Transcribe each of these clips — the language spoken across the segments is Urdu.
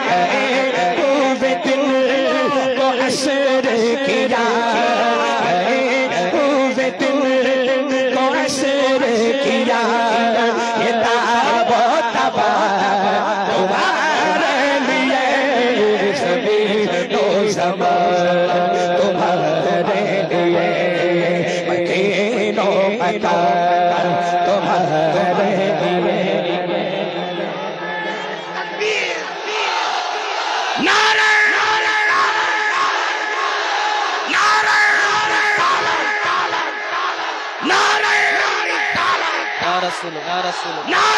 ہوئے دل کو اثر کیا، ہوئے دل کو اثر کیا، یہ تاب و تبا تمہارے لیے زمین و زمان تمہارے لیے، مکین و مکان تمہارے لیے۔ یا رسول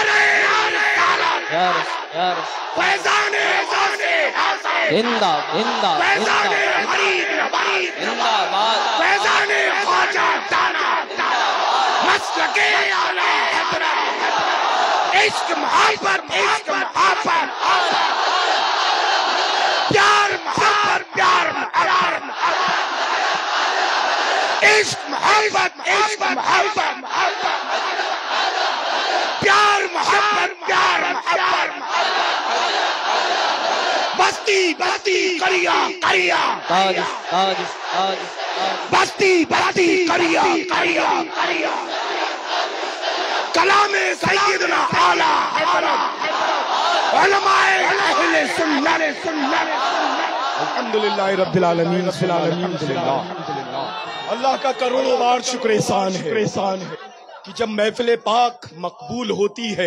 یا فیضان زندہ زندہ زندہ باد فیضان خواجہ دانا مسلک اعلی حضرت، عشق محبت عشق محبت، پیار محبت پیار محبت، عشق محبت عشق محبت، پیار محبت پیار محبت، بستی بستی کریا کریا، تاج تاج تاج بستی بستی کریا کریا، کلام سیدنا اعلیٰ حضرت علماء اہل سنت۔ الحمدللہ رب العالمین، الحمدللہ اللہ کا کروڑوں بار شکر احسان ہے کہ جب محفل پاک مقبول ہوتی ہے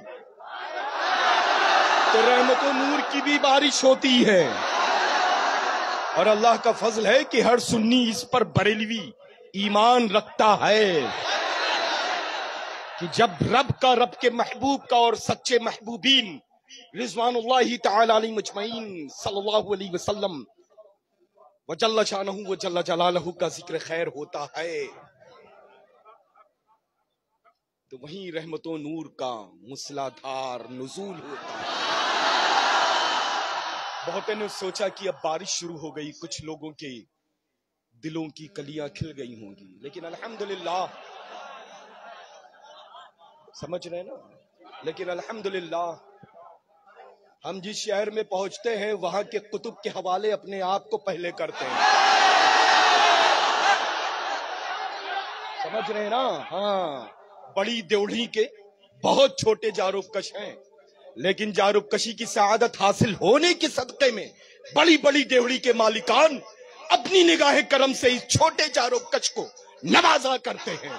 تو رحمت و نور کی بھی بارش ہوتی ہے، اور اللہ کا فضل ہے کہ ہر سنی اس پر بریلوی ایمان رکھتا ہے کہ جب رب کے محبوب کا اور سچے محبوبین رضوان اللہ تعالی علیہ مجمعین صلی اللہ علیہ وسلم وجل شانہ وجل جلالہ کا ذکر خیر ہوتا ہے تو وہیں رحمت و نور کا مسلادھار نزول ہوتا ہے۔ بہتوں نے سوچا کہ اب بارش شروع ہو گئی، کچھ لوگوں کے دلوں کی کلیاں کھل گئی ہوں گی، لیکن الحمدللہ سمجھ رہے نا، لیکن الحمدللہ ہم جس شہر میں پہنچتے ہیں وہاں کے کتب کے حوالے اپنے آپ کو پہلے کرتے ہیں، سمجھ رہے ہیں نا؟ ہاں، بڑی دیوڑھی کے بہت چھوٹے جاروب کش ہیں، لیکن جاروب کشی کی سعادت حاصل ہونے کے صدقے میں بڑی بڑی دیوڑی کے مالکان اپنی نگاہ کرم سے اس چھوٹے جاروب کش کو نوازا کرتے ہیں۔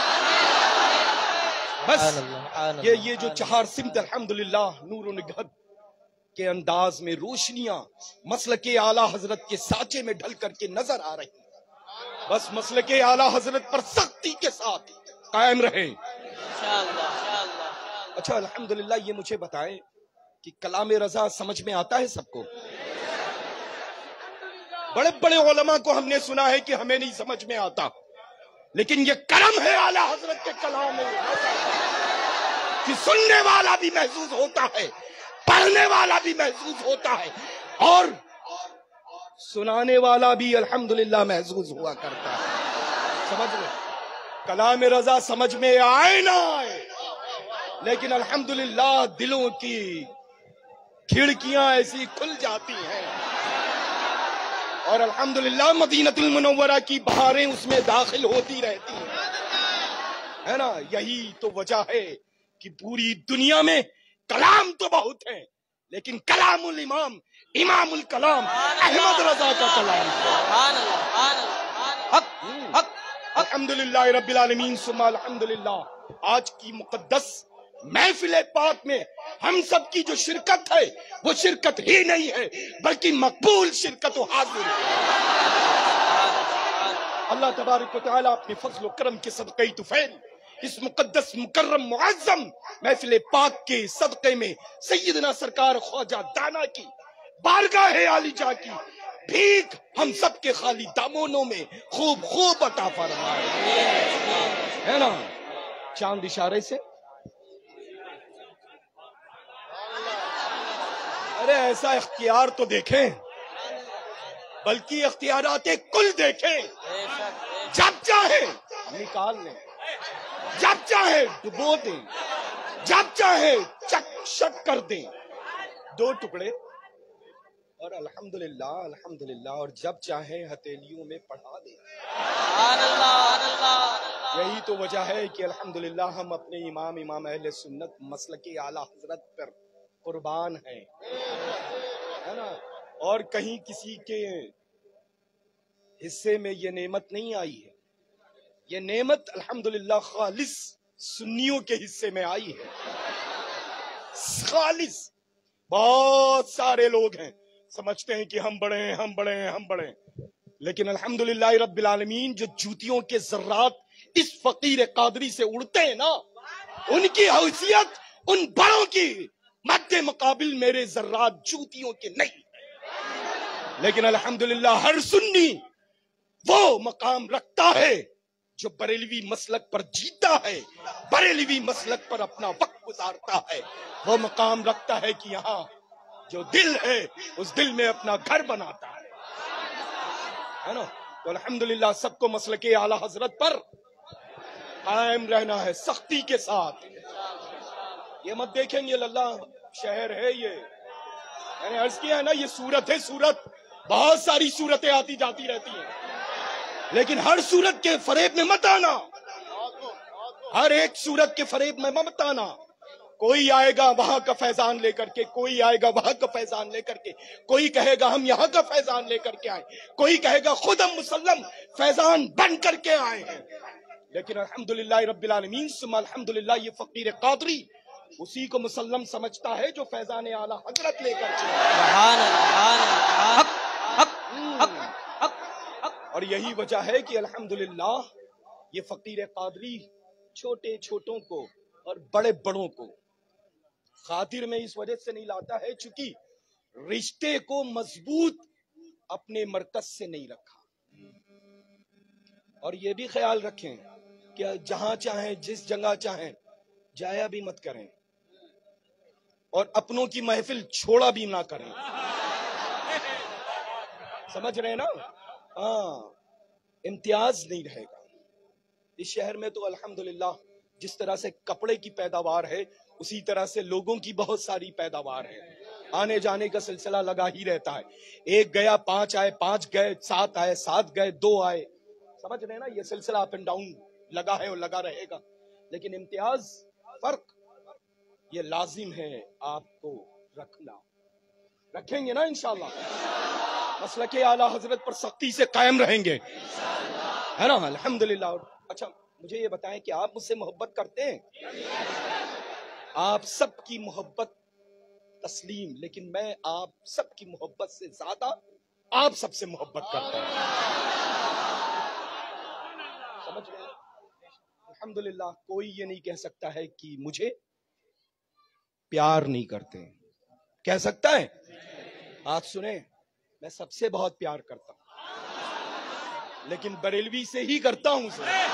بس یہ جو چہار سمت الحمدللہ نور و نگہت کے انداز میں روشنیاں مسلک اعلیٰ حضرت کے سانچے میں ڈھل کر کے نظر آ رہی ہیں، بس مسلک اعلیٰ حضرت پر سختی کے ساتھ قائم رہیں۔ اچھا الحمدللہ یہ مجھے بتائیں کہ کلام رضا سمجھ میں آتا ہے سب کو؟ بڑے بڑے علماء کو ہم نے سنا ہے کہ ہمیں نہیں سمجھ میں آتا، لیکن یہ کرم ہے اعلیٰ حضرت کے کلام میں کہ سننے والا بھی محظوظ ہوتا ہے، پڑھنے والا بھی محظوظ ہوتا ہے، اور سنانے والا بھی الحمدللہ محظوظ ہوا کرتا ہے۔ سمجھ لیں، کلام رضا سمجھ میں آئے نہ آئے، لیکن الحمدللہ دلوں کی کھڑکیاں ایسی کھل جاتی ہیں، اور الحمدللہ مدینۃ المنورہ کی بہاریں اس میں داخل ہوتی رہتی ہیں، ہے نا؟ یہی تو وجہ ہے کہ پوری دنیا میں کلام تو بہت ہیں، لیکن کلام الامام امام الکلام احمد رضا کا کلام ہے۔ حق حق الحمدللہ رب العالمین ثم الحمدللہ۔ آج کی مقدس محفل پاک میں ہم سب کی جو شرکت ہے وہ شرکت ہی نہیں ہے بلکہ مقبول شرکت و حاضر ہے۔ اللہ تبارک و تعالیٰ اپنے فضل و کرم کے صدقہ طفیل اس مقدس مکرم معظم محفل پاک کے صدقے میں سیدنا سرکار خواجہ دانا کی بارگاہ عالی جا کی بھیک ہم سب کے خالی دامونوں میں خوب خوب عطا فرمائے، ہے نا؟ چاند اشارے سے ارے ایسا اختیار تو دیکھیں، بلکہ اختیارات کل دیکھیں، جب چاہیں نکال لیں، جب چاہیں ڈبو دیں، جب چاہیں چک شک کر دیں، دو ٹکڑے اور الحمدللہ اور جب چاہیں ہتھیلیوں میں پڑھا دیں. سبحان اللہ. یہی تو وجہ ہے کہ الحمدللہ ہم اپنے امام اہل سنت مسلک اعلی حضرت پر قربان ہیں، ہے نا. اور کہیں کسی کے حصے میں یہ نعمت نہیں آئی ہے. یہ نعمت الحمدللہ خالص سنیوں کے حصے میں آئی ہے. خالص. بہت سارے لوگ ہیں سمجھتے ہیں کہ ہم بڑے ہیں، لیکن الحمدللہ رب العالمین جو جوتیوں کے ذرات اس فقیر قادری سے اڑتے ہیں نا، ان کی حیثیت ان بڑوں کی مد مقابل میرے ذرات جوتیوں کے نہیں. لیکن الحمدللہ ہر سنی وہ مقام رکھتا ہے جو بریلوی مسلک پر جیتا ہے، بریلوی مسلک پر اپنا وقت گزارتا ہے. وہ مقام رکھتا ہے کہ یہاں جو دل ہے اس دل میں اپنا گھر بناتا ہے نا. تو الحمدللہ سب کو مسلک اعلی حضرت پر قائم رہنا ہے سختی کے ساتھ. یہ مت دیکھیں گے اللہ شہر ہے، یہ میں نے عرض کیا ہے نا، یہ صورت ہے. صورت بہت ساری صورتیں آتی جاتی رہتی ہیں، لیکن ہر صورت کے فریب میں مت آنا. ہر ایک صورت کے فریب میں مت آنا. کوئی آئے گا وہاں کا فیضان لے کر کے، کوئی آئے گا وہاں کا فیضان لے کر کے، کوئی کہے گا ہم یہاں کا فیضان لے کر کے آئے، کوئی کہے گا خود ہم مسلم فیضان بن کر کے آئے ہیں. لیکن الحمدللہ رب العالمین ثم الحمدللہ یہ فقیر قادری اسی کو مسلم سمجھتا ہے جو فیضان اعلی حضرت لے کر کے آئے. سبحان اللہ. اور یہی وجہ ہے کہ الحمدللہ یہ فقیر قادری چھوٹے چھوٹوں کو اور بڑے بڑوں کو خاطر میں اس وجہ سے نہیں لاتا ہے چونکہ رشتے کو مضبوط اپنے مرکز سے نہیں رکھا. اور یہ بھی خیال رکھیں کہ جہاں چاہیں جس جگہ چاہیں جایا بھی مت کریں اور اپنوں کی محفل چھوڑا بھی نہ کریں. سمجھ رہے نا؟ ہاں، امتیاز نہیں رہے گا. اس شہر میں تو الحمدللہ جس طرح سے کپڑے کی پیداوار ہے اسی طرح سے لوگوں کی بہت ساری پیداوار ہے. آنے جانے کا سلسلہ لگا ہی رہتا ہے. ایک گیا 5 آئے، 5 گئے، 7 آئے، 7 گئے، 2 آئے. سمجھ رہے نا؟ یہ سلسلہ اپ اینڈ ڈاؤن لگا ہے اور لگا رہے گا. لیکن امتیاز، فرق یہ لازم ہے آپ کو رکھنا. رکھیں گے نا انشاءاللہ؟ مسلک اعلی حضرت پر سختی سے قائم رہیں گے، ہے نا؟ الحمدللہ. اچھا مجھے یہ بتائیں کہ آپ مجھ سے محبت کرتے ہیں؟ آپ سب کی محبت تسلیم، لیکن میں آپ سب کی محبت سے زیادہ آپ سب سے محبت کرتا ہوں. سمجھ گئے؟ الحمدللہ کوئی یہ نہیں کہہ سکتا ہے کہ مجھے پیار نہیں کرتے. کہہ سکتا ہے؟ آپ سنیں، میں سب سے بہت پیار کرتا ہوں، لیکن بریلوی سے ہی کرتا ہوں.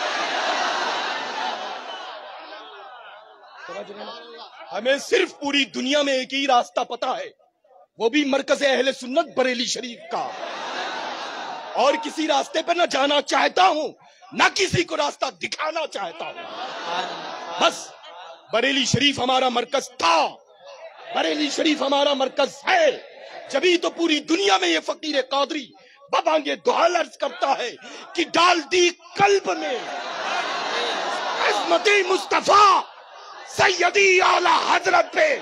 سمجھ رہے ہیں؟ ہمیں صرف پوری دنیا میں ایک ہی راستہ پتا ہے، وہ بھی مرکز اہل سنت بریلی شریف کا. اور کسی راستے پہ نہ جانا چاہتا ہوں، نہ کسی کو راستہ دکھانا چاہتا ہوں. بس بریلی شریف ہمارا مرکز تھا، بریلی شریف ہمارا مرکز ہے. جبھی تو پوری دنیا میں یہ فقیر قادری بابانگے دعا عرض کرتا ہے کہ ڈال دی قلب میں عظمت مصطفیٰ سیدی اعلی حضرت پہ،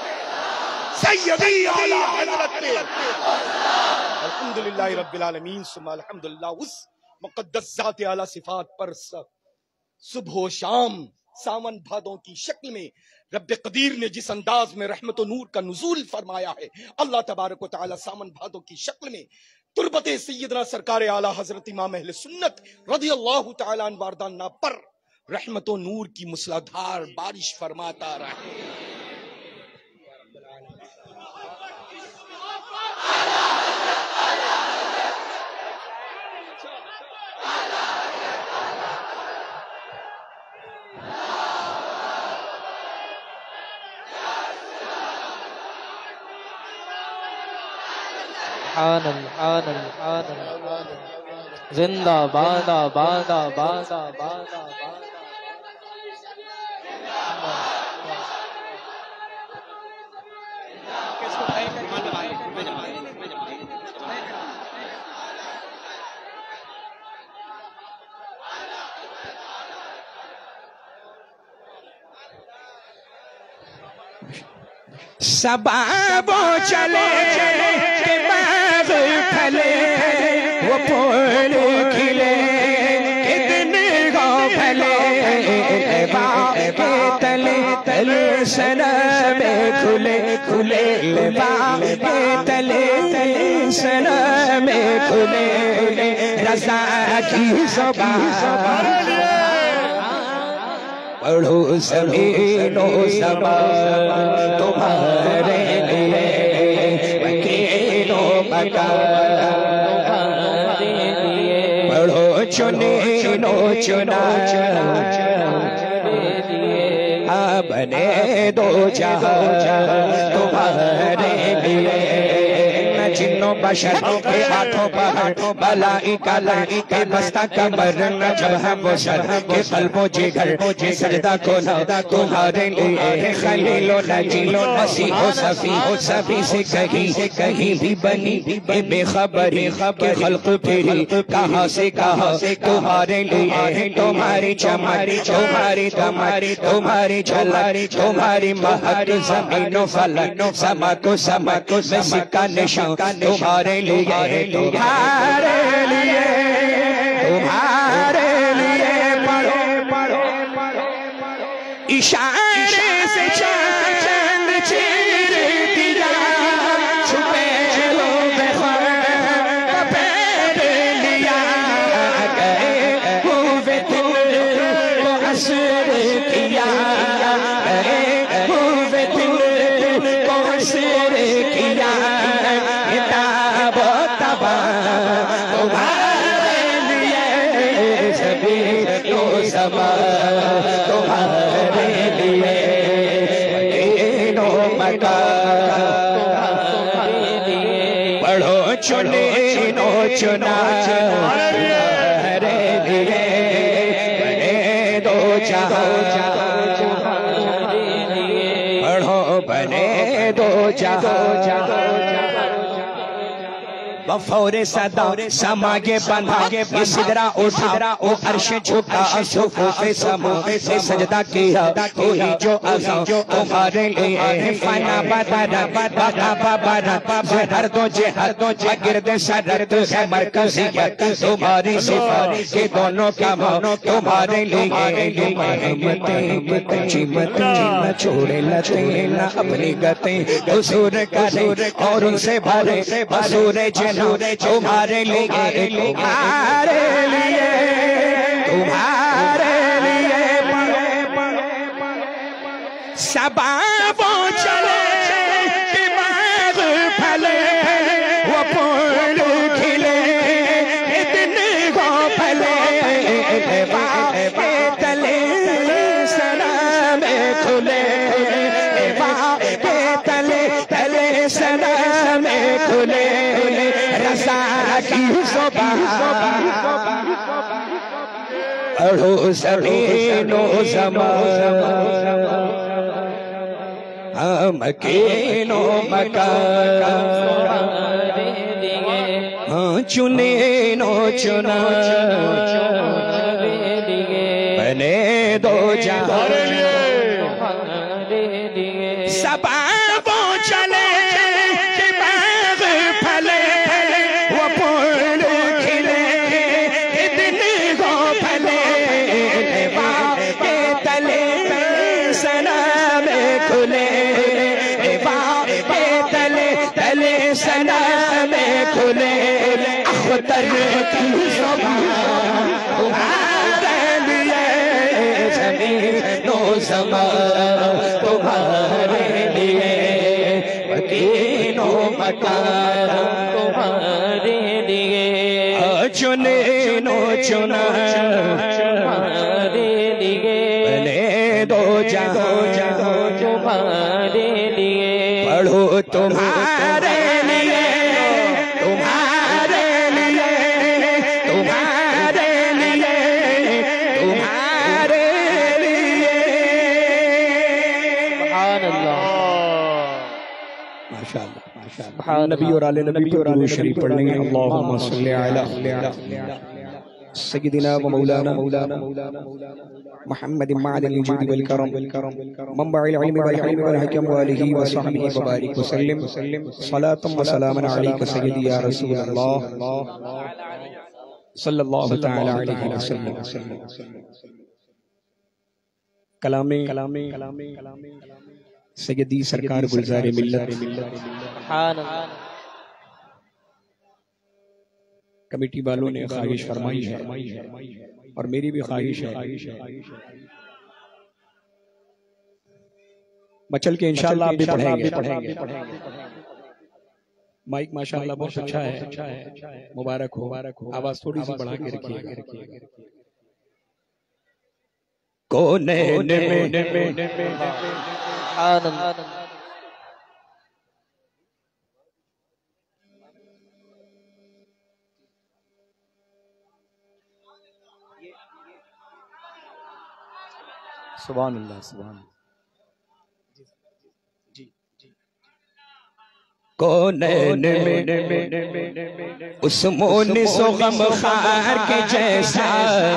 سیدی اعلی حضرت پہ. الحمدللہ رب العالمین ثم الحمدللہ اس مقدس ذات اعلی صفات پر صبح و شام ساون بھادوں کی شکل میں رب قدیر نے جس انداز میں رحمت و نور کا نزول فرمایا ہے، اللہ تبارک و تعالی ساون بھادوں کی شکل میں تربت سیدنا سرکار اعلی حضرت امام اہل سنت رضی اللہ تعالی عنہ واردانہ پر رحمت و نور کی مسلادھار بارش فرماتا رہے. زندہ باد آباد آباد آباد آباد. سباب چلے کہ باغ پھلے وہ پھول کھلے کتنے گو پھلے باغ کے تلے تلے سراب کھلے کھلے باغ کے تلے تلے سراب کھلے رضا کی زبان پڑھو زمین و زمان تمہارے لیے مکین و مکان تمہارے لیے پڑھو چنین و چنا بنے دو جہاں تمہارے لیے جنوں بشر کے ہاتھوں پہاڑ ملائکہ لڑی کے بستہ کمر نجم ہم و شر کے قلب و جگر کے سجدہ کھولا تمہارے لیے خلیل و نجیل و مسیح و صفی و سبھی سے کہیں بھی بنی بے خبری کے خلق پھری کہاں سے کہاں تمہارے لیے تمہاری چماری تمہاری دماری تمہاری جھلاری تمہاری مہک زمین و فلک سمک و سمک میں سکہ نشان تمہارے لیے تمہارے لیے تمہارے لیے پڑھو اشارے سے چاند چیر دیا چھپے لو بخواب پیر لیا گئے ہوئے دل کو اثر کیا گئے ہوئے دل کو اثر کیا کتاب و تبا تمہارے لیے زمین و زمان تمہارے لیے مکین و مکان تمہارے لیے پڑھو چنین و چنا تمہارے لیے بنے دو جہاں تمہارے لیے پڑھو بنے دو جہاں بفور صدا سماگے بندھا یہ صدرہ اٹھا او عرش جھکا صفوف سما سے سجدہ کیا کوئی جو عظم تمہارے لیے فنا بدر بدا ببرد زہر دو جہر دو گرد سرد ہے مرکزیت تمہاری صفات کے دونوں کاموں تمہارے لیے رحمتیں کچی متیں چھوڑے لتیں نہ اپنی گتیں حضور کرے اور ان سے بھرے حضور جن تمہارے لیے تمہارے لیے تمہارے لیے سباب چلے کہ باغ پھلے وہ پھول کھلے اتنے گو پھلے باغ کے تلے سلام کھلے باغ کے تلے تلے سلام کھلے رضا کی زبان پڑھو زمین و زمان مکین و مکان چنین و چنا بنے دو جہاں سباب چلے کہ باغ پھلے وہ پھول کھلے اتنے گو پھلے باغ کے تلے سلام کھلے باغ کے تلے تلے سلام کھلے اختر کی زبان تمہارے لیے زمین و زمان تمہارے لیے مکین و مکان تمہارے لیے چنین و چنا تمہارے لیے بنے دو جہاں تمہارے لیے پڑھو تمہارے لیے تمہارے لیے تمہارے لیے تمہارے لیے سبحان اللہ ماشاءاللہ نبی اور آل نبی پر درود شریف پڑھ لیں گے. اللہم صلی علی سیدنا و مولانا محمد معدن الجود والکرم منبع العلم والحلم والحکم وآلہ وصحبہ وبارک وسلم. صلاة و سلاما علیک سیدی یا رسول اللہ صلی اللہ تعالی علیہ وسلم. کلام سیدی سرکار گلزار ملت سبحان اللہ. کمیٹی والوں نے خواہش فرمائی ہے اور میری بھی خواہش ہے مچل کے انشاءاللہ آپ بھی پڑھیں گے. مائک ماشاءاللہ بہت اچھا ہے, مبارک ہو. آواز تھوڑی سی بڑھا کے رکھیے. کونین میں سبحان اللہ. سبحان اللہ سبحان اللہ. کونین میں اس مونس و غم خار کے جیسا,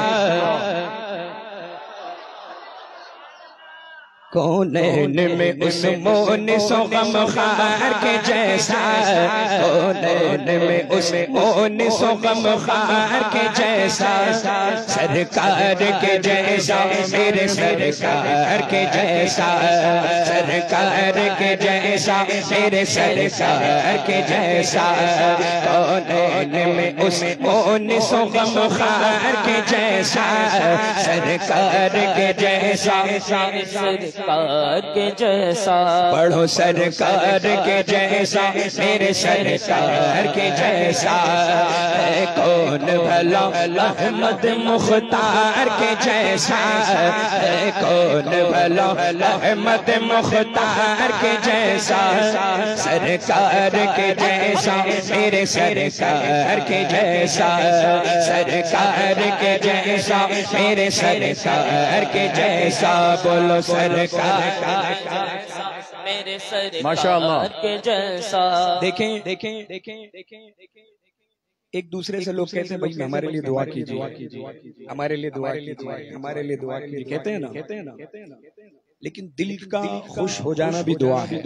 کونین میں اس مونس و غم خار کے جیسا, کونین میں اس مونس و غم خار کے جیسا, سرکار کے جیسا میرے سرکار کے جیسا, سرکار کے جیسا میرے سرکار کے جیسا, کونین میں اس مونس و غم خار کے جیسا, سرکار کے جیسا سرکار کے جیسا. پڑھو سرکار کے جیسا میرے سرکار کے جیسا, ہے کون بھلا احمد مختار کے جیسا, ہے کون بھلا احمد مختار کے جیسا, سرکار کے جیسا میرے سرکار کے جیسا, سرکار کے جیسا میرے سرکار کے جیسا. بولو سرکار میرے سرکار کے جیسا. دیکھیں ایک دوسرے سے لوگ کہتے ہیں بھائی ہمارے لیے دعا کیجئے, ہمارے لیے دعا کیجئے, ہمارے لیے دعا کیجئے, کہتے ہیں نا, لیکن دل کا خوش ہو جانا بھی دعا ہے.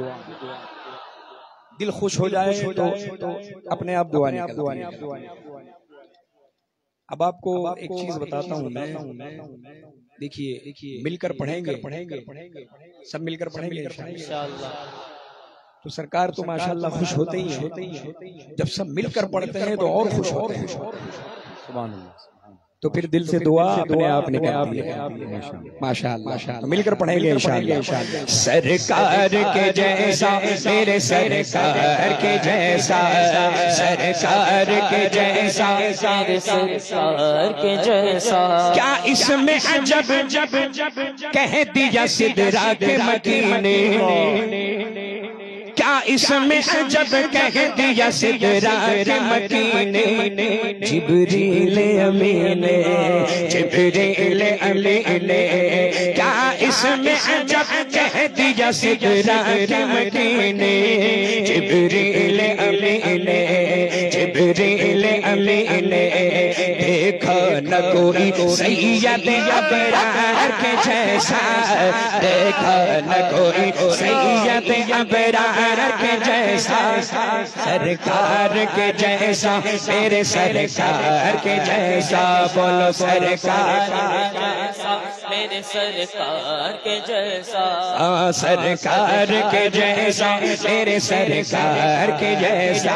دل خوش ہو جائے تو اپنے آپ دعا نکلتی ہے. اب آپ کو ایک چیز بتاتا ہوں میں, دیکھیے مل کر پڑھیں گے, سب مل کر پڑھیں گے انشاءاللہ, تو سرکار تو ماشاءاللہ خوش ہوتے ہی ہیں. جب سب مل کر پڑھتے ہیں تو اور خوش ہوتے ہیں. سبحان اللہ. تو پھر دل سے دعا اپنے آپ نکلتی ہے. ماشاءاللہ مل کر پڑھیں گے انشاءاللہ. سرکار کے جیسا میرے سرکار کے جیسا, سرکار کے جیسا میرے سرکار کے جیسا. کیا اس میں عجب کہہ دیا سدرا کے مکین نے, کیا اس میں عجب کہہ دیا سدرا کے مکین نے, جبریل امین جبریل امین, کیا اس میں عجب کہہ دیا سدرا کے مکین نے, جبریل امین جبریل امین. دیکھا نہ کوئی سید ابرار کے جیسا, دیکھا نہ کوئی سید ابرار کے جیسا, سرکار کے جیسا میرے سرکار کے جیسا. بولو سرکار میرے سرکار کے جیسا, سرکار کے جیسا میرے سرکار کے جیسا.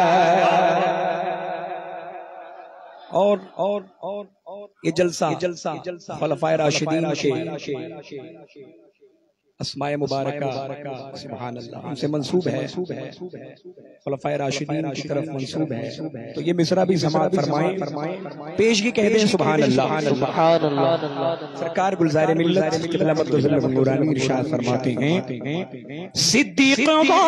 اور یہ جلسہ خلفائے راشدین کے اسماء مبارکہ سبحان اللہ ان سے منسوب ہے, خلفائے راشدین کی طرف منسوب ہے. تو یہ مصرع بھی سماعت فرمائیں, پیشگی کہہ دیں سبحان اللہ. سبحان اللہ. سرکار گلزار ملت قبلہ مقدس نورانی ارشاد فرماتے ہیں, صدیق ہو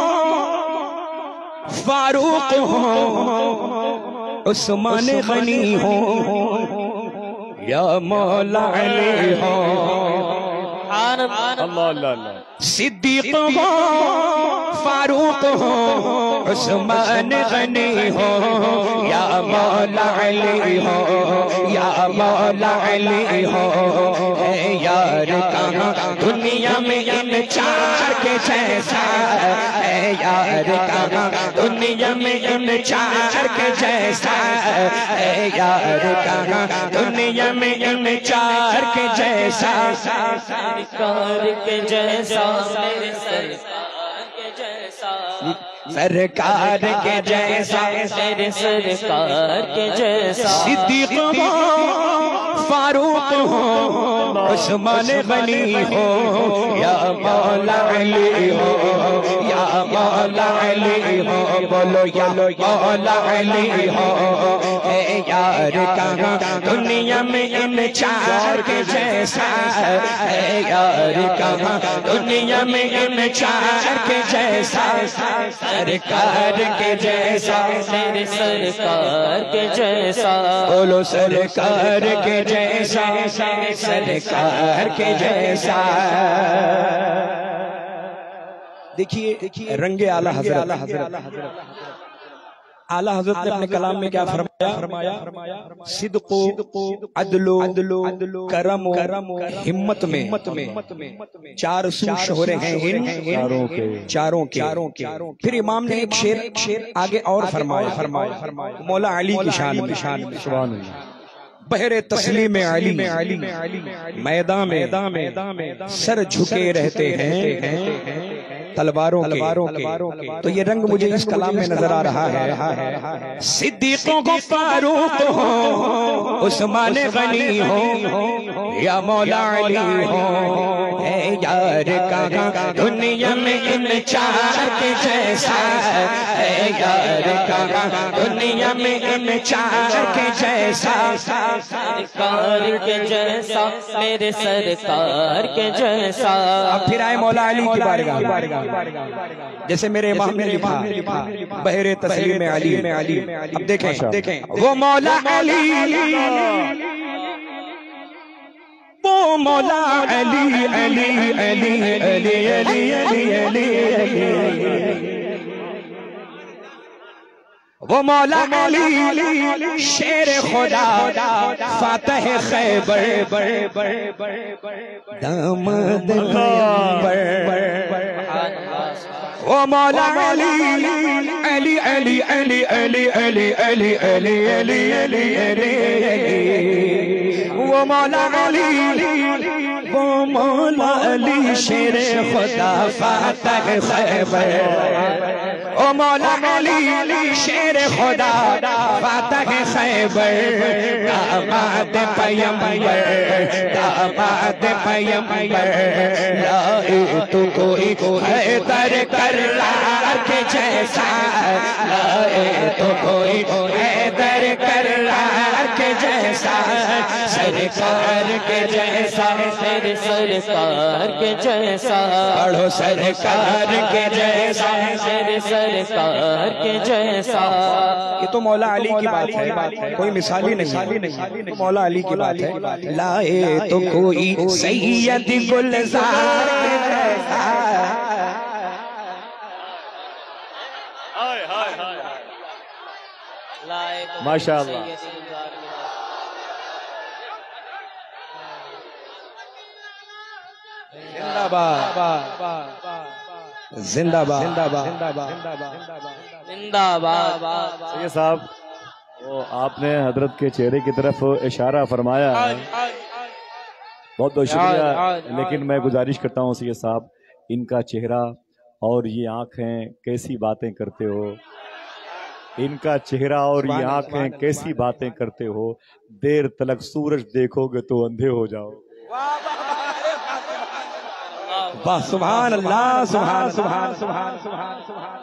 فاروق ہو عثمان غنی ہو یا مولا علی ہو, صدیق ہو फारूक हो, उस्मान गनी हो, या मौला अली हो, या मौला अली हो। है यार कहाँ दुनिया में इन चार के जैसा, है यार कहाँ दुनिया में इन चार के जैसा, है यार कहाँ दुनिया में इन चार के जैसा। सरकार के जैसा, मेरे सरकार के जैसा, सरकार के जैसा, मेरे सरकार के जैसा। सिद्दीक हो, फारूक हो, उस्मान गनी हो, या मौला अली हो, या मौला अली हो। बोलो या मौला अली हो। है यार कहाँ दुनिया में इन चार के जैसा, है यार कहाँ दुनिया में इन चार के जैसा। सरकार के जैसा, मेरे सरकार के जैसा। बोलो सरकार के जैसा, सरकार के जैसा। देखिए रंगे आला हज़रत, आला हज़रत ने अपने कलाम में क्या फरमाया? सिद्क़ो, अदलो, करम, हिम्मत में चार सूर शोहरे हैं इन चारों के। फिर इमाम ने एक शेर आगे और फरमाया मौला अली की शान में। बहरे तस्लीम अली मैदान में सर झुके रहते हैं तलवारों के। तो ये रंग मुझे इस कलाम में नजर आ रहा है। सिद्दीकों को फारूक हो, उस्मान गनी हो, या मौला अली हो। है यार कहाँ दुनिया में इन चार के जैसा, है यार कहाँ दुनिया में इन चार के जैसा। सरकार के जैसा, मेरे सरकार के जैसा। अब फिर आए मौला अली की बारगाह। जैसे मेरे इमाम ने लिखा बहरे तस्लीम अली। अब देखें वो मौला अली, वो मौला अली अली अली अली अली अली अली। वो मौला अली शेर खुदा, फातह खैबर, दामाद वो मौला अली अली अली अली अली अली अली अली अली अली अली। वो मौला अली, वो मौला अली शेर खुदा, फातह खैबर। ओ मौला अली शेर खुदा, फातह खैबर, दामाद पैगंबर, दामाद पैगंबर। लाए तो कोई हैदर कररार के जैसा, लाए तो कोई हैदर कररार के जैसा। सरकार के जैसा, मेरे सरकार के जैसा। पढ़ो सरकार के जैसा, मेरे सरकार के जैसा। ये तो मौला अली की बात है, कोई मिसाली नहीं, तो मौला अली की बात है। लाए तो कोई सैयद गुलजार के जैसा। माशाअल्लाह। जिंदाबाद सैयद साहब, वो आपने हजरत के चेहरे की तरफ इशारा फरमाया है, बहुत बहुत शुक्रिया। लेकिन मैं गुजारिश करता हूँ सैयद साहब, इनका चेहरा और ये आंखें कैसी बातें करते हो, इनका चेहरा और ये आंखें कैसी बातें करते हो। देर तलक सूरज देखोगे तो अंधे हो जाओ। वाह सुभान अल्लाह, सुभान सुभान सुभान सुभान।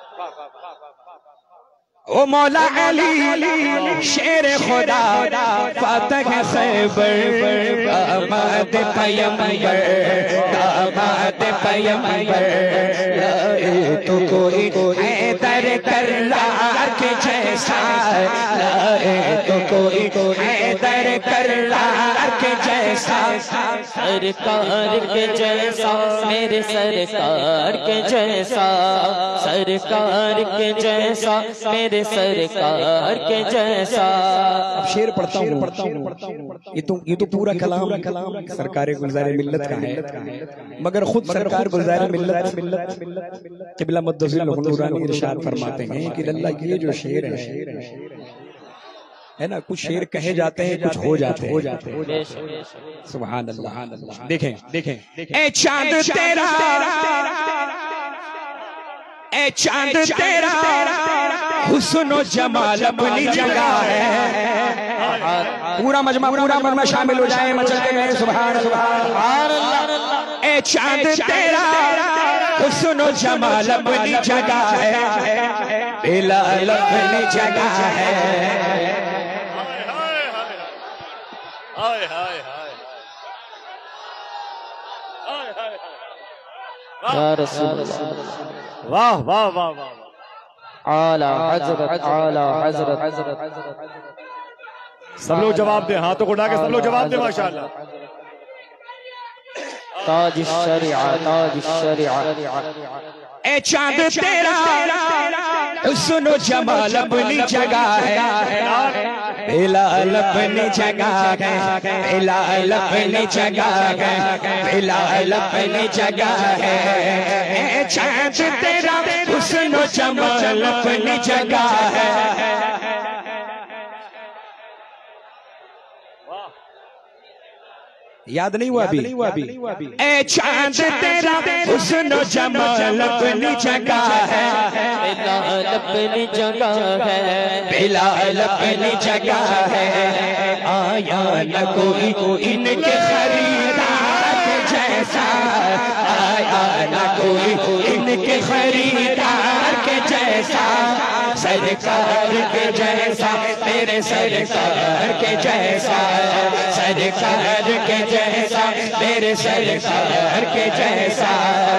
ओ मौला अली शेर खुदा, फातह खैबर, दामाद पैगंबर, दामाद पैगंबर। लाए तो कोई हैदर कररार के जैसा, लाए तो کوئی حیدر کرار کے جیسا سرکار کے جیسا میرے سرکار کے جیسا سرکار کے جیسا میرے سرکار کے جیسا اب شعر پڑھتا ہوں یہ تو پورا کلام سرکار گلزار ملت کا ہے مگر خود سرکار گلزار ملت قبلہ مدظل نورانی ارشاد فرماتے ہیں کہ اللہ یہ جو شعر ہے نا کچھ شعر کہے جاتے ہیں کچھ ہو جاتے ہیں سبحان اللہ دیکھیں اے چاند تیرا اے چاند تیرا حسن و جمال اپنی جگہ ہے پورا مجمع شامل ہو جائے مچل کے گئے سبحان اللہ اے چاند تیرا حسن و جمال اپنی جگہ ہے بلال اپنی جگہ ہے یا رسول اللہ واہ واہ واہ واہ اعلیٰ حضرت سب لوگ جواب دیں ہاتھوں کو اٹھا کے سب لوگ جواب دیں ماشاءاللہ تاج الشریعہ اے چاند تیرا حسن و جمال اپنی جگہ ہے بلال اپنی جگہ ہے بلال اپنی جگہ ہے بلال اپنی جگہ ہے اے چاند تیرا حسن و جمال اپنی جگہ ہے یاد نہیں ہوا ابھی اے چاند تیرا حسن و جمال اپنی جگہ ہے بلال اپنی جگہ ہے بلال اپنی جگہ ہے آیا نہ کوئی ان کے خریدار کے جیسا آیا نہ کوئی ان کے خریدار کے جیسا سرکار کے جیسا تیرے سرکار کے جیسا سرکار کے جیسا تیرے سرکار کے جیسا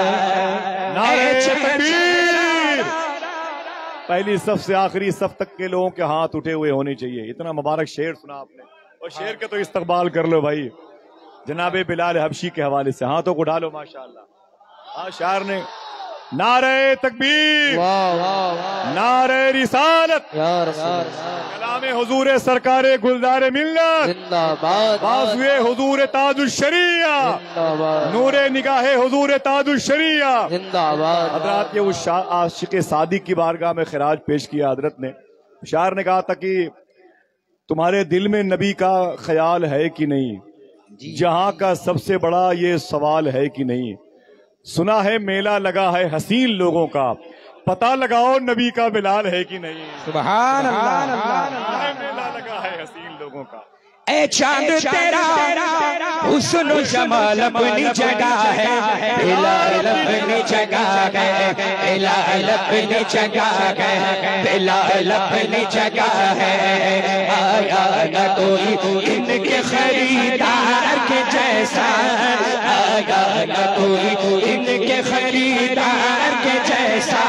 نعرہ تکبیر پہلی صف سے آخری صف تک کے لوگوں کے ہاتھ اٹھے ہوئے ہونے چاہیے اتنا مبارک شعر سنا آپ نے اور شعر کے تو استقبال کر لو بھائی جناب بلال حبشی کے حوالے سے ہاتھوں کو ڈالو ماشاءاللہ ہاں شاعر نے نعرہ تکبیر نعرہ رسالت کلام حضور سرکار گلزار ملت زندہ باد بازوئے حضور تاج الشریعہ نور نگاہ حضور تاج الشریعہ زندہ باد حضرات یہ اس عاشق صادق کی بارگاہ میں خراج پیش کیا حضرت نے شاعر نے کہا تھا کہ تمہارے دل میں نبی کا خیال ہے کہ نہیں جہاں کا سب سے بڑا یہ سوال ہے کہ نہیں سنا ہے میلہ لگا ہے حسین لوگوں کا پتہ لگاؤ نبی کا بلال ہے کہ نہیں سبحان اللہ میلہ لگا ہے حسین لوگوں کا اے چاند تیرا حسن و جمال اپنی جگہ ہے بلال اپنی جگہ ہے بلال اپنی جگہ ہے بلال اپنی جگہ ہے آیا نہ کوئی ان کے خریدار کے جیسا آیا نہ کوئی ان کے خریدار کے جیسا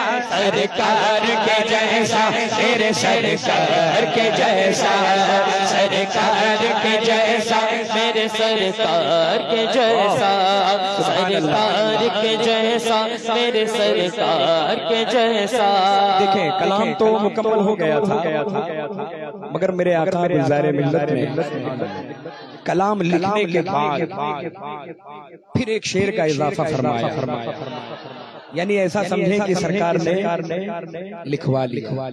سرکار کے جیسا تیرے سرکار کے جیسا سرکار کے جیسا میرے سرکار کے جیسا سرکار کے جیسا میرے سرکار کے جیسا دیکھیں کلام تو مکمل ہو گیا تھا مگر میرے آقا گلزار ملت نے کلام لکھنے کے بعد پھر ایک شعر کا اضافہ فرمایا یعنی ایسا سمجھیں کہ سرکار نے لکھوا لیا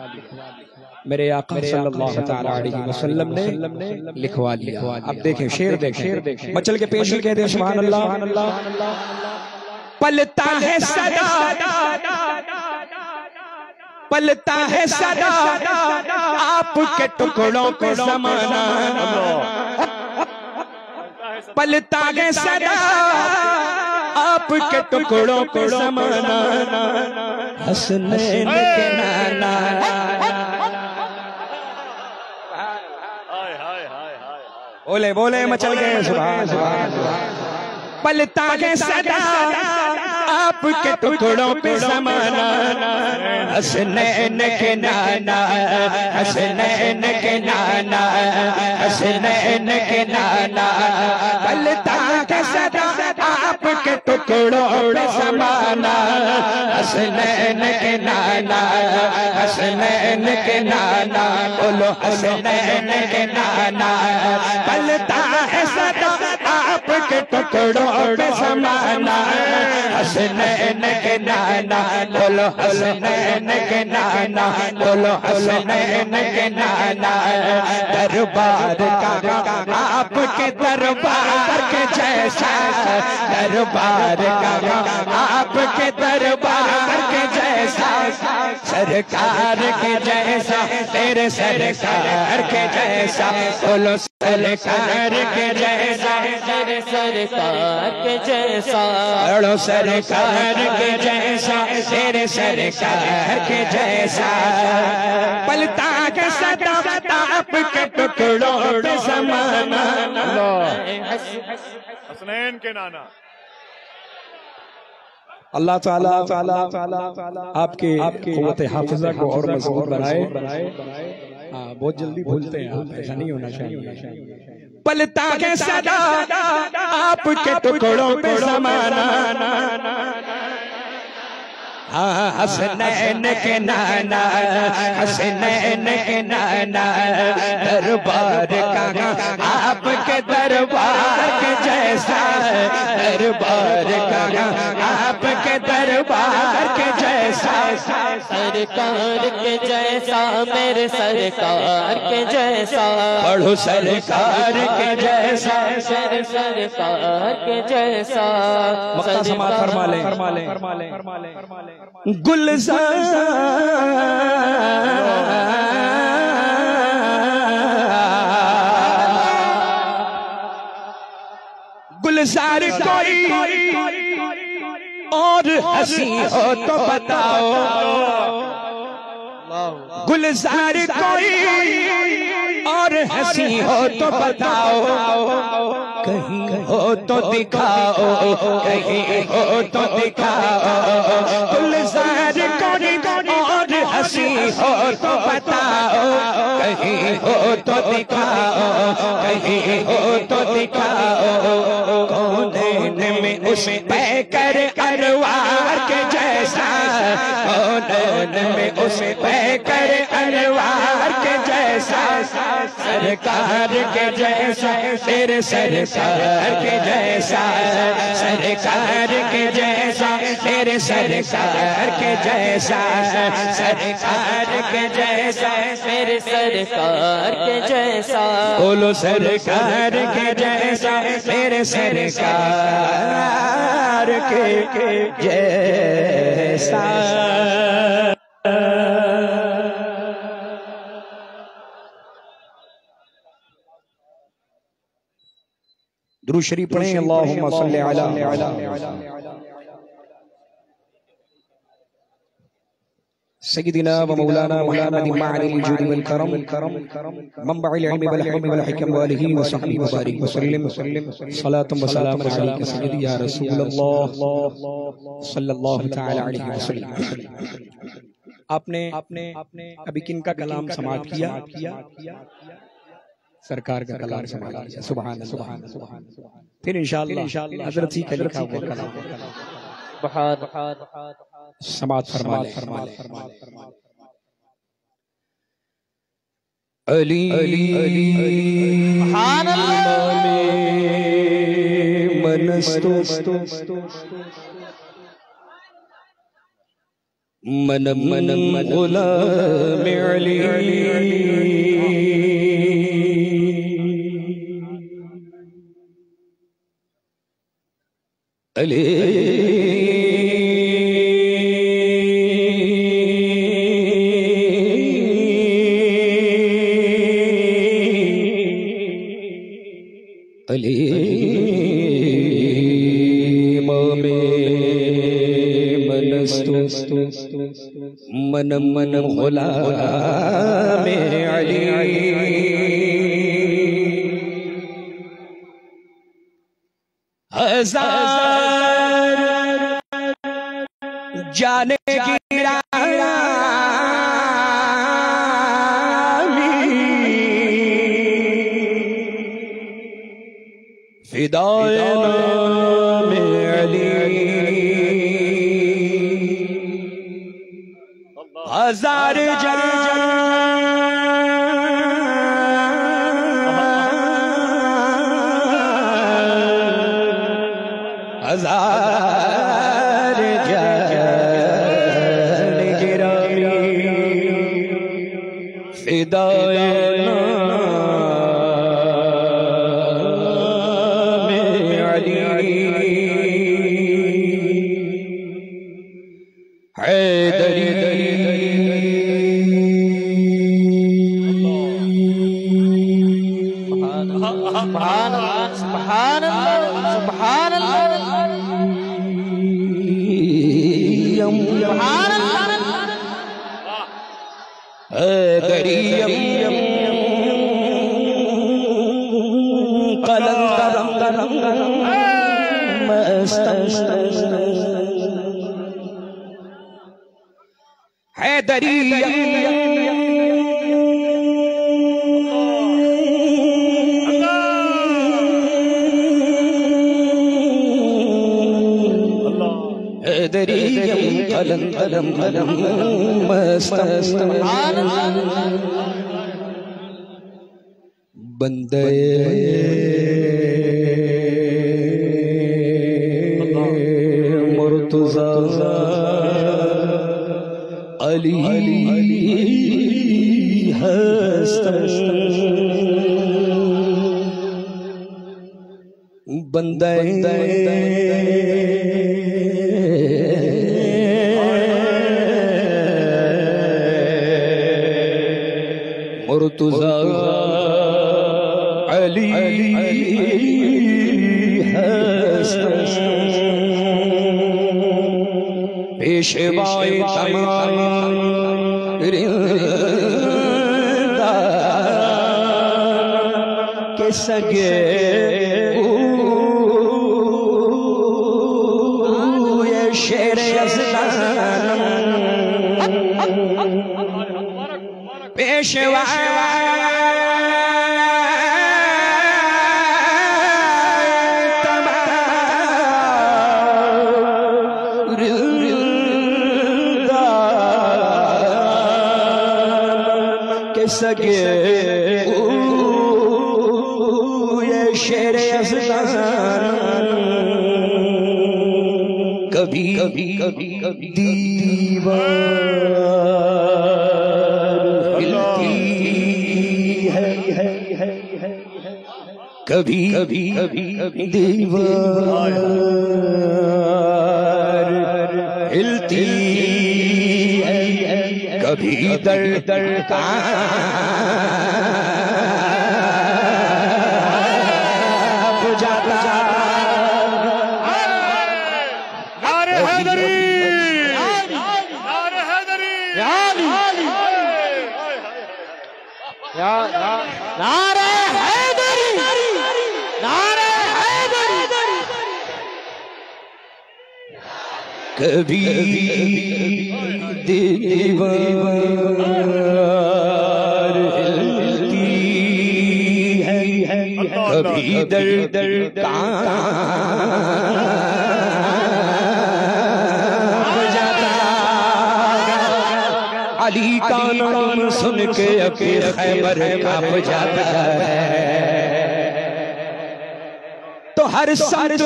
میرے آقا صلی اللہ تعالی علیہ وسلم نے لکھوا لیا اب دیکھیں شعر دیکھیں مچل کے پیش کہہ دیں سبحان اللہ پلتا ہے صدا پلتا ہے صدا آپ کے ٹکڑوں کو زمانہ پلتا ہے صدا آپ کے ٹکڑوں کو زمانہ حسنین کے نانا بولے بولے مچل گئے سبحان پلتا ہے صدا آپ کے ٹکڑوں پہ زمانہ حسنین کے نانا حسنین کے نانا حسنین کے نانا پلتا کے صدا آپ کے ٹکڑوں پہ زمانہ حسنین کے نانا حسنین کے نانا بولو حسنین کے نانا پلتا ہے صدا آپ کے ٹکڑوں پہ زمانہ حسنین کے نانا بولو حسنین کے نانا بولو حسنین کے نانا دربار کا آپ کے دربار کے جیسا دربار کا آپ کے دربار کے جیسا سرکار کے جیسا تیرے سرکار کے جیسا بولو سرکار کے جیسا تیرے سرکار کے جیسا بولو سرکار کے جیسا تیرے سرکار کے جیسا پلتا کے صدا آپ کے ٹکڑوں پہ زمانہ حسنین کے نانا اللہ تعالیٰ آپ کے قوت حافظہ کو اور مضبوط بنائے بہت جلدی بھولتے ہیں آپ ایسا نہیں ہونا چاہیے پلتا کے صدا آپ کے ٹکڑوں پہ زمانہ حسنین کے نانا حسنین کے نانا دربار کا آپ کے دربار کے جیسا دربار کا آپ کے دربار کے جیسا سرکار کے جیسا میرے سرکار کے جیسا پڑھو سرکار کے جیسا سرکار کے جیسا مقتہ سماعت فرما لیں گلزار گلزار کوئی اور ہنسی ہو تو بتاؤ گلزار کوئی اور ہنسی ہو تو بتاؤ کہیں ہو تو دکھاؤ کہیں ہو تو دکھاؤ گلزار کوئی اور ہنسی ہو تو بتاؤ کہیں ہو تو دکھاؤ کہیں ہو تو دکھاؤ کونین میں اس پہ کر انوار کے جیسا کونین میں اس پہ کر انوار کے جیسا سرکار کے جیسا تیرے سرکار کے جیسا سرکار کے جیسا تیرے سرکار کے جیسا سرکار کے جیسا میرے سرکار کے جیسا بولو سرکار کے جیسا تیرے سرکار کے جیسا درود شریف پڑھیں اللہم صلی علی سیدنا و مولانا محمد معلی الجود والکرم منبع العلم والحکم والحکم والہ وصحبہ وبارک وسلم صلاة و سلام علیک سیدی یا رسول اللہ صلی اللہ تعالی علیہ وسلم آپ نے ابھی کن کا کلام سماعت کیا سرکار کا کلام سماعت کیا سبحان اللہ پھر انشاءاللہ حضرت ہی کا لکھا ہوا کلام سماعت فرما لیں علی سبحان اللہ منستو من غلام علی علی من غلام علی ہزار جانے گرا فدائے نام علی ہزار ہزار جان گرامی فدائے نام علی حیدری سبحان اللہ سبحان اللہ سبحان اللہ سبحان اللہ حیدری قلندر حیدری بندے مرتضی علی ہستم بندے مرتضی علی ہستم پیشوائے تمام رندہ کے سگے یہ شیر ازلان پیشوائے سگے یہ شیر ازلان کبھی دیوار ہلتی ہے کبھی دیوار ہلتی کبھی در کانپ جاتا نعرہ حیدری نعرہ حیدری نعرہ حیدری نعرہ حیدری کبھی دیوار ہلتی ہے کبھی در کانپ جاتا علی کا نام سن کے اپنے خیبر کانپ جاتا ہے تو ہر سنت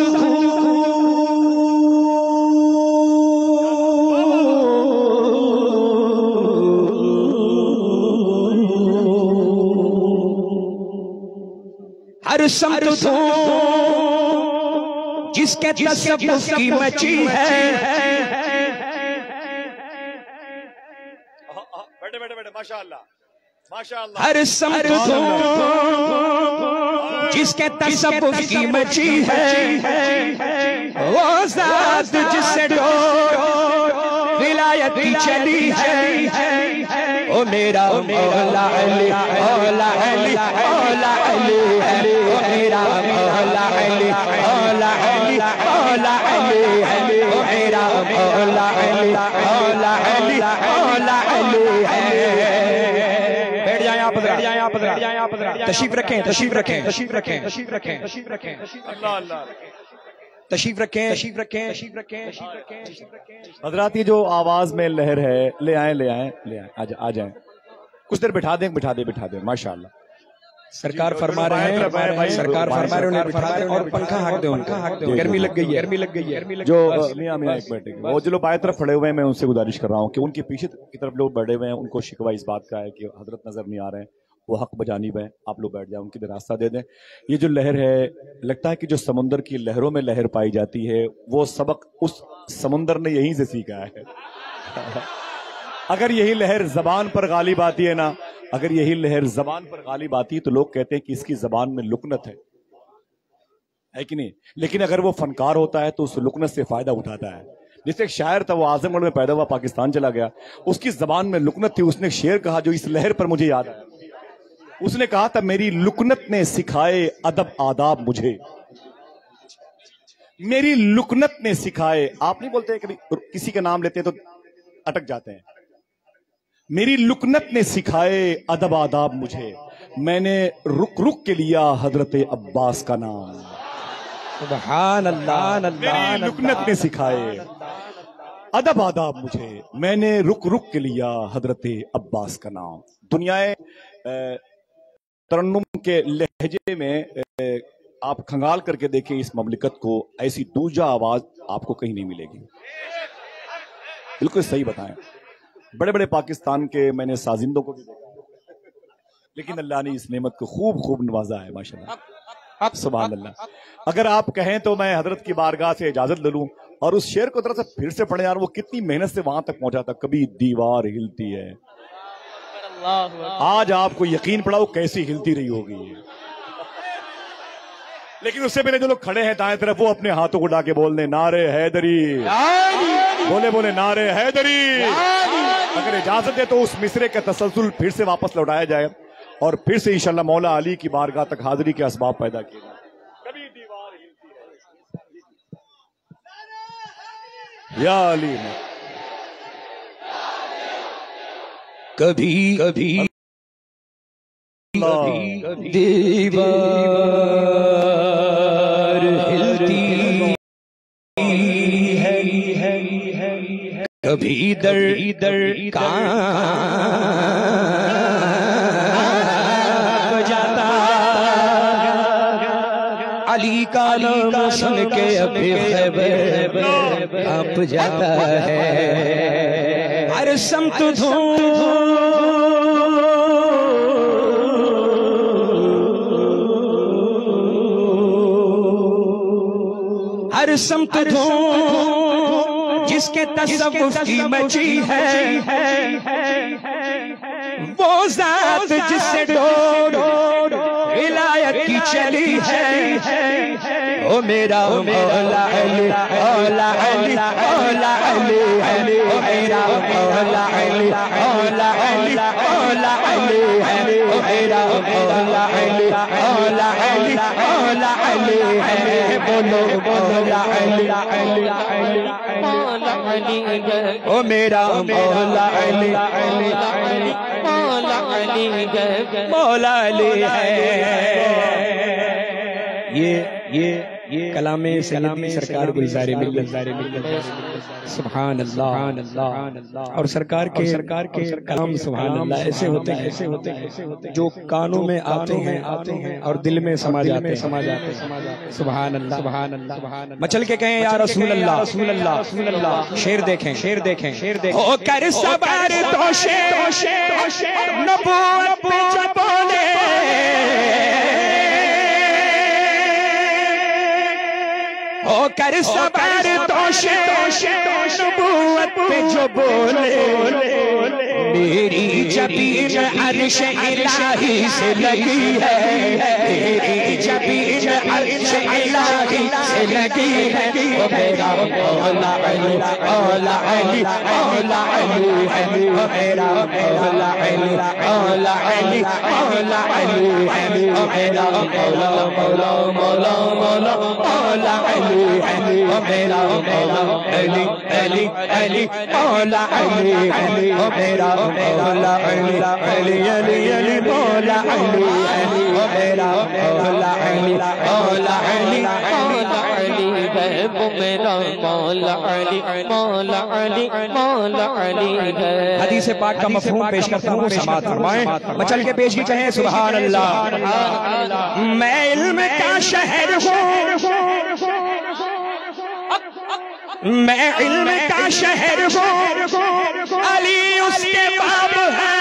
ہر سمت تو جس کے تصوف کی مچی ہے بیٹھے ماشاءاللہ ہر سمت تو جس کے تصوف کی مچی ہے وہ ذات جس سے ولایت کی چلی ہے او میرا مولا علی مولا علی مولا علی او میرا مولا علی مولا علی مولا علی او میرا مولا علی مولا علی مولا علی ہے۔ بیٹھ جائیں آپ حضرات، تشریف رکھیں تشریف رکھیں تشریف رکھیں تشریف رکھیں تشریف رکھیں اللہ اللہ تشریف رکھیں تشریف رکھیں تشریف رکھیں تشریف رکھیں۔ حضرات یہ جو آواز میں لہر ہے، لے آئیں لے آئیں لے آئیں، آ جائیں، کچھ دیر بٹھا دیں بٹھا دیں ماشاءاللہ۔ سرکار فرما رہے ہیں، سرکار فرما رہے ہیں انہیں بٹھا دیں اور پنکھا ہاک دیں ان کا، گرمی لگ گئی ہے گرمی لگ گئی ہے۔ جو میاں ایک بیٹھے وہ جو لوگ بائیں طرف کھڑے ہوئے ہیں، میں ان سے گزارش کر رہا ہوں کہ ان کے پیچھے کی طرف لوگ بیٹھے ہوئے ہیں، ان کو شکوہ اس بات کا ہے کہ حضرت نظر نہیں آ رہے ہیں، وہ حق بجانب ہیں، آپ لوگ بیٹھ جائیں، ان کی راستہ دے دیں۔ یہ جو لہر ہے، لگتا ہے کہ جو سمندر کی لہروں میں لہر پائی جاتی ہے، وہ سبق اس سمندر نے یہیں سے سیکھا ہے۔ اگر یہی لہر زبان پر غالب آتی ہے نا، اگر یہی لہر زبان پر غالب آتی ہے تو لوگ کہتے ہیں کہ اس کی زبان میں لکنت ہے کہ نہیں؟ لیکن اگر وہ فنکار ہوتا ہے تو اس لکنت سے فائدہ اٹھاتا ہے۔ جیسے ایک شاعر تھا، وہ اعظم گڑھ میں پیدا ہوا، پاکستان چلا گیا، اس کی زبان میں لکنت تھی، اس نے ایک شعر کہا جو اس لہر پر مجھے یاد آیا۔ اس نے کہا تھا، میری لکنت نے سکھائے ادب آداب مجھے، میری لکنت نے سکھائے، آپ نہیں بولتے کبھی کسی کا نام لیتے ہیں تو اٹک جاتے ہیں، میری لکنت نے سکھائے ادب آداب مجھے، میں نے رک رک کے لیا حضرت عباس کا نام۔ سبحان اللہ، میری لکنت نے سکھائے ادب آداب مجھے، میں نے رک رک کے لیا حضرت عباس کا نام۔ دنیا ترنم کے لہجے میں آپ کھنگال کر کے دیکھیں اس مملکت کو، ایسی دوجا آواز آپ کو کہیں نہیں ملے گی۔ بالکل صحیح بتائیں، بڑے بڑے پاکستان کے میں نے سازندوں کو بھی دیکھا، لیکن اللہ نے اس نعمت کو خوب نوازا ہے ماشاءاللہ، سبحان اللہ۔ اگر آپ کہیں تو میں حضرت کی بارگاہ سے اجازت لے لوں اور اس شعر کو ذرا سا پھر سے پڑھیں، یار وہ کتنی محنت سے وہاں تک پہنچا تھا۔ کبھی دیوار ہلتی ہے، آج آپ کو یقین پڑا وہ کیسی ہلتی رہی ہوگی، لیکن اس سے پہلے جو لوگ کھڑے ہیں دائیں طرف، وہ اپنے ہاتھوں کو اٹھا کے بول دیں نعرے حیدری، بولے نعرے حیدری۔ اگر اجازت ہے تو اس مصرے کا تسلسل پھر سے واپس لوٹایا جائے اور پھر سے انشاءاللہ مولا علی کی بارگاہ تک حاضری کے اسباب پیدا کیے جائیں۔ کبھی دیوار ہلتی ہے یا علی، کبھی دیوار ہلتی ہے، کبھی در کانپ جاتا، علی کا نام سن کے ابھی خیبر کانپ جاتا ہے، ہر سمت ہر سمت دھوم جس کے تصوف کی مچی ہے، وہ ذات جس سے ڈور ولایت کی چلی ہے، او میرا مولا علی مولا علی مولا علی، او میرا مولا علی مولا علی مولا علی، او میرا مولا علی مولا علی مولا علی، بولو مولا علی مولا علی، او میرا مولا علی مولا علی مولا علی ہے۔ یہ کلام سیدی سرکار گلزار ملت، سبحان اللہ۔ اور سرکار کے کلام سبحان اللہ ایسے ہوتے ہیں جو کانوں میں آتے ہیں اور دل میں سما جاتے ہیں، سبحان اللہ۔ مچل کے کہیں یا رسول اللہ، شیر دیکھیں، ہو کر سوار توشے نبوت پہ جب بولے، ہو کر سوار توشے نبوت پہ جو بولے، میری جبین عرش الہی سے لگی ہے، تیری جبین عرش الہی سے لگی ہے وہ میرا مولا علی مولا علی مولا علی ہے وہ میرا مولا علی مولا علی مولا علی ہے وہ میرا مولا مولا مولا مولا مولا علی ہے وہ میرا مولا علی علی علی مولا علی ہے وہ میرا مولا علی علی علی علی مولا علی ہے وہ میرا مولا علی مولا علی مولا علی ہے وہ میرا مولا علی مولا علی مولا علی ہے حدیث پاک کا مفہوم پیش کرتا ہوں سماعت فرمائیں مچل کے پیش کی کہیں سبحان اللہ میں علم کا شہر ہوں میں علم کا شہر ہوں علی اس کے باب ہے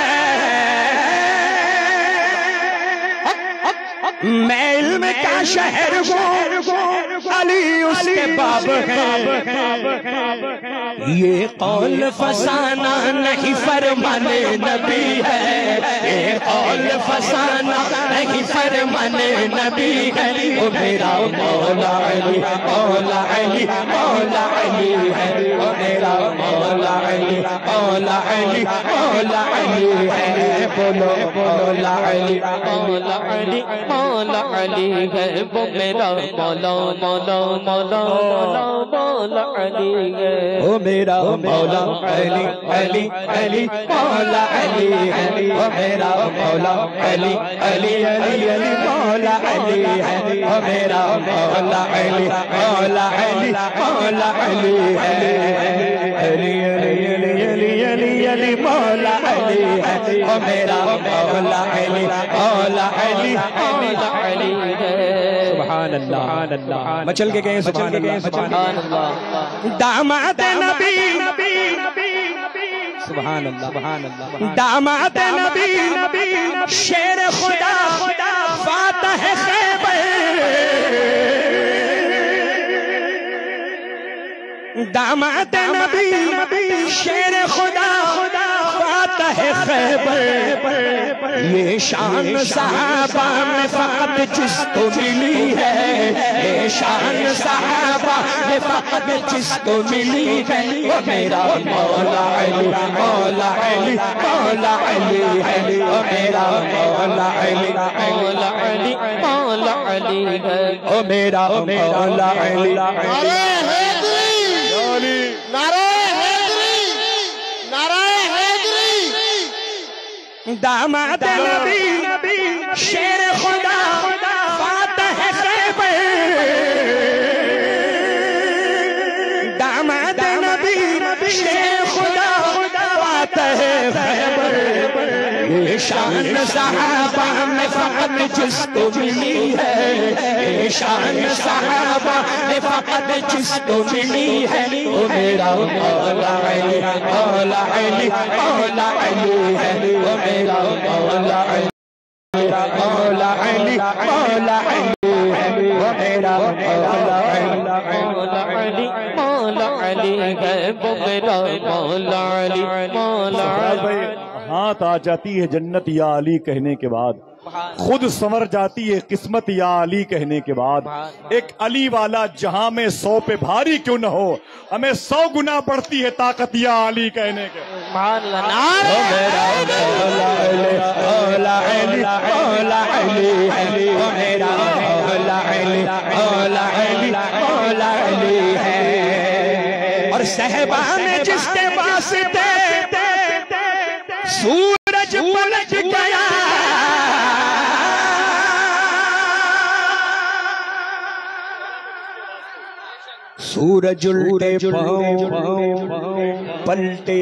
میں علم کا شہر ہوں علی اس کے باب ہے یہ قول فسانہ نہیں فرمان نبی ہے یہ قول فسانہ نہیں فرمان نبی ہے وہ میرا مولا علی مولا علی مولا علی ہے وہ میرا مولا علی مولا علی مولا علی ہے بولو مولا علی مولا علی مولا علی ہے وہ میرا مولا مولا مولا مولا علی ہے وہ میرا مولا علی علی علی مولا علی ہے وہ میرا مولا علی علی علی علی مولا علی ہے وہ میرا مولا علی مولا علی مولا علی ہے علی علی علی علی علی مولا علی ہے وہ میرا مولا علی مولا علی مولا علی ہے سبحان اللہ مچل کے کہیں سبحان اللہ داماد نبی سبحان اللہ داماد نبی شیر خدا فاتح خیبر داماد نبی شیر خدا فاتح خیبر یہ شان صحابہ میں فقط جس کو ملی ہے یہ شان صحابہ میں فقط جس کو ملی ہے وہ میرا مولا علی مولا علی مولا علی ہے وہ میرا مولا علی مولا علی مولا علی ہے وہ میرا مولا علی داماد نبی شیر خدا فاتح خیبر داماد نبی شیر خدا فاتح خیبر یہ شان صحابہ میں فقط جس کو ملی ہے یہ شان صحابہ میں فقط جس کو ملی ہے وہ میرا مولا علی مولا علی مولا علی ہے وہ میرا مولا علی مولا علی مولا علی ہے وہ میرا مولا علی مولا علی مولا علی ہے وہ میرا مولا علی مولا علی ہاتھ آ جاتی ہے جنت یا علی کہنے کے بعد خود سنور جاتی ہے قسمت یا علی کہنے کے بعد ایک علی والا جہاں میں 100 پہ بھاری کیوں نہ ہو ہمیں 100 گنا بڑھتی ہے طاقت یا علی کہنے کے اور صحبہ میں جس کے واسطے سورج پلٹ گیا سورج الٹے پاؤں پلٹے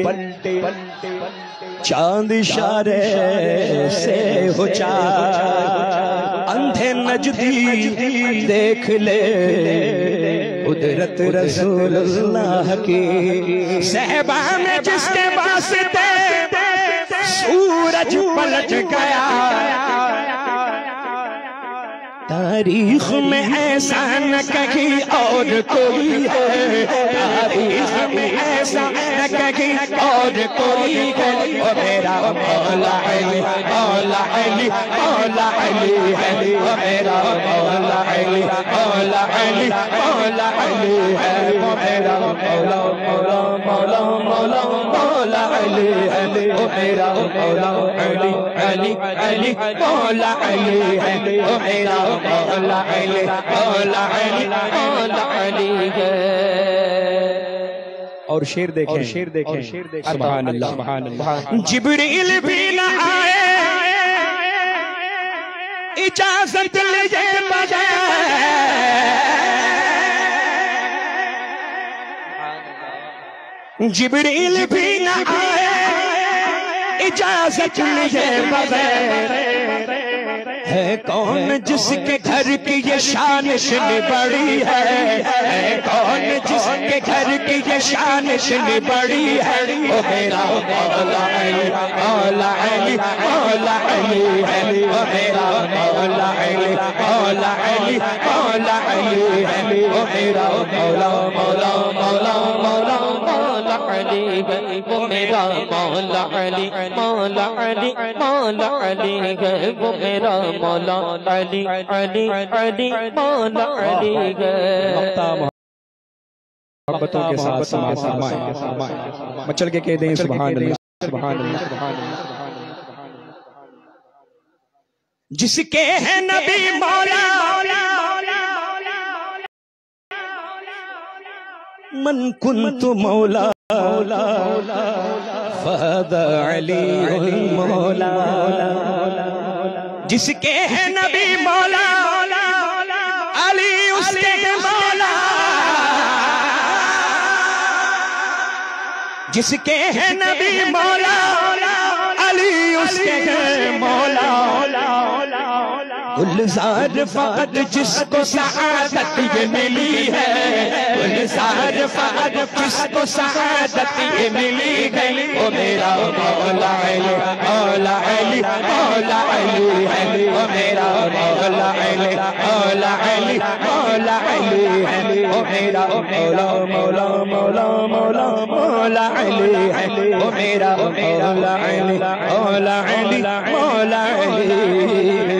چاند اشارے سے ہو چار اندھے نجدی دیکھ لے قدرت رسول اللہ کی صحبہ میں جس کے واسطے سورج پلٹ گیا تاریخ میں ایسا نہ کہیں اور کوئی ہے، تاریخ میں ایسا نہ کہیں اور کوئی ہے، وہ میرا مولا علی، مولا علی، مولا علی ہے، وہ میرا مولا علی، مولا علی، مولا علی ہے، وہ میرا مولا مولا مولا مولا مولا علی ہے، وہ میرا مولا علی علی علی مولا علی ہے، وہ میرا مولا علی مولا علی مولا علی ہے۔ اور شیر دیکھیں، سبحان اللہ سبحان اللہ۔ جبریل بھی نہ آئے اجازت لیے بغیر، جبریل بھی نہ آئے اجازت لیے بغیر، ہے کون جس کے گھر کی یہ شان اتنی بڑی ہے، ہے کون جس کے گھر کی یہ شان اتنی بڑی ہے، وہ میرا مولا علی، مولا علی، مولا علی ہے، وہ میرا مولا علی، مولا علی، مولا علی ہے، وہ میرا مولا مولا مولا مولا مولا علی ہے، وہ میرا مولا علی، مولا علی، مولا علی ہے، وہ میرا مولا علی علی علی مولا علی ہے۔ محبتوں کے ساتھ سماعت فرمائیں، مچل کے کہہ دیں سبحان اللہ سبحان اللہ سبحان اللہ۔ جس کے ہے نبی مولا من کنت مولا فہذا علی المولا، جس کے ہے نبی مولا علی اس کے مولا، جس کے ہے نبی مولا علی اس کے مولا، گلزار فقط جس کو سعادت یہ ملی ہے، گلزار فقط جس کو سعادت یہ ملی ہے، وہ میرا مولا علی، مولا علی، مولا علی ہے، وہ میرا مولا علی، مولا علی، مولا علی ہے، وہ میرا مولا مولا مولا مولا مولا علی ہے، وہ میرا مولا علی، مولا علی، مولا علی ہے۔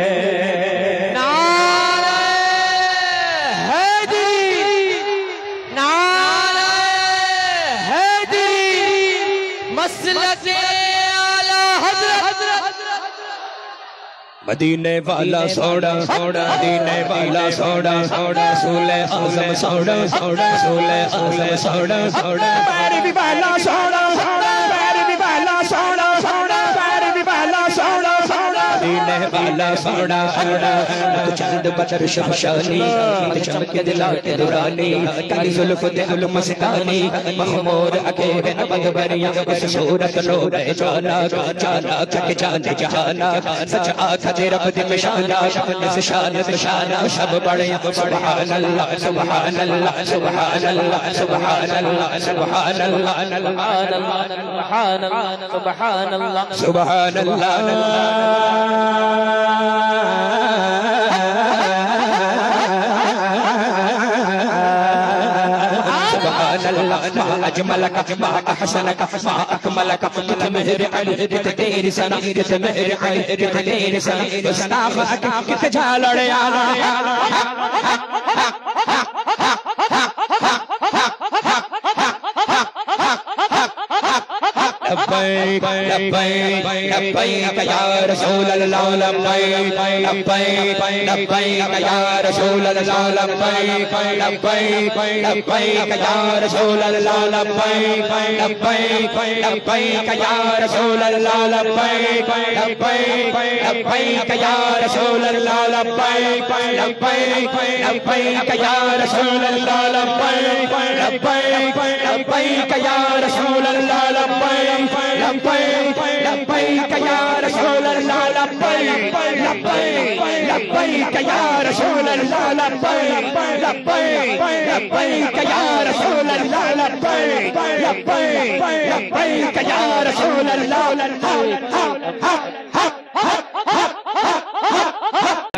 مدینے والا سوڑا مدینے والا سوڑا رسول اعظم سوڑا رسول اعظم سوڑا پیروی والا سوڑا پیروی والا سوڑا پیروی والا سوڑا مدینے والا سوڑا چند بدر شمشانی چمک دلا کے دورانی کلی زلف دل مستانی مخمور اکیب نبد بریاں اس صورت نور جانا جانا چک جان جہانا سچ آتھا رب دم شانا اس شانت شانا شب بڑے سبحان اللہ سبحان اللہ سبحان اللہ سبحان اللہ سبحان اللہ سبحان اللہ سبحان اللہ سبحان اللہ ما أجملك ما أحسنك ما أكملك كتمهر علي كتدير سنة كتمهر علي كتدير سنة استغفرك كتجال ريانا لبيك لبيك لبيك يا رسول الله لبيك لبيك لبيك يا رسول الله لبيك لبيك لبيك يا رسول الله لبيك لبيك لبيك يا رسول الله لبيك لبيك لبيك يا رسول الله لبيك لبيك لبيك يا رسول الله لبيك لبيك لبيك يا رسول الله لبيك لبيك لبيك يا رسول الله لبيك لبيك لبيك يا رسول الله لبيك لبيك لبيك يا رسول الله لبيك لبيك لبيك يا رسول الله لبيك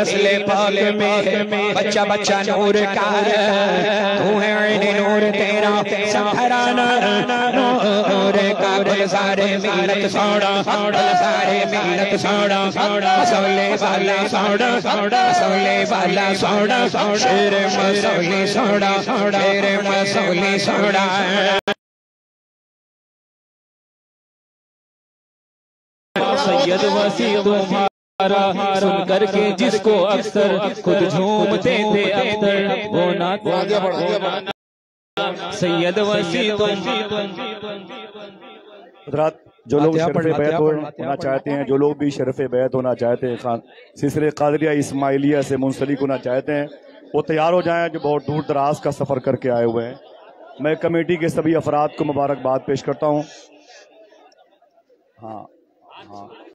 نسل پاک میں بچہ بچہ نور کا تو ہے عین نور تیرا سہرانا نور کا گلزار ملت سوڑا گلزار ملت سوڑا مسولے والا سوڑا مسولے والا سوڑا شیر مسولے سوڑا شیر مسولے سوڑا سید وسیع تمہارا سن کر کے جس کو اکثر خود جھومتے تھے اختر وہ نہ سید وسیع حضرات جو لوگ شرف بیعت ہونا چاہتے ہیں جو لوگ بھی شرف بیعت ہونا چاہتے ہیں سلسلے قادریہ اسماعیلیہ سے منسلک ہونا چاہتے ہیں وہ تیار ہو جائیں جو بہت دور دراز کا سفر کر کے آئے ہوئے ہیں میں کمیٹی کے سبھی افراد کو مبارکباد پیش کرتا ہوں ہاں